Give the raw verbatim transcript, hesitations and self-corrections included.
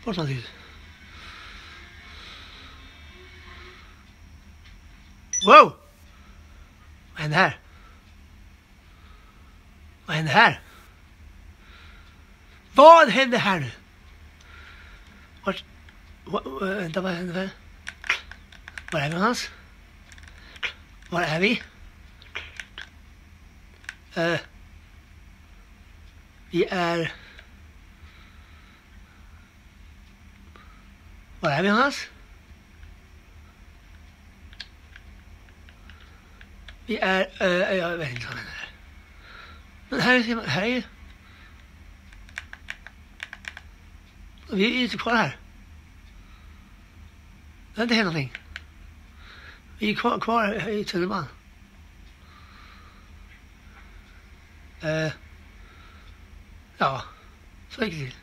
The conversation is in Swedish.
Bort samtidigt. Wow! Vad händer här? Vad händer här? Vad händer här nu? Vart? Va, vänta, vad händer här? Var är vi någonstans? Var är vi? Uh, vi är... Var är vi någonstans? Vi är... Uh, jag vet inte vad det är. Men här är... Här är vi är inte kvar här. Det har inte hänt någonting. Vi är kvar, kvar i tunnelbanan. Uh, ja, så gick det till.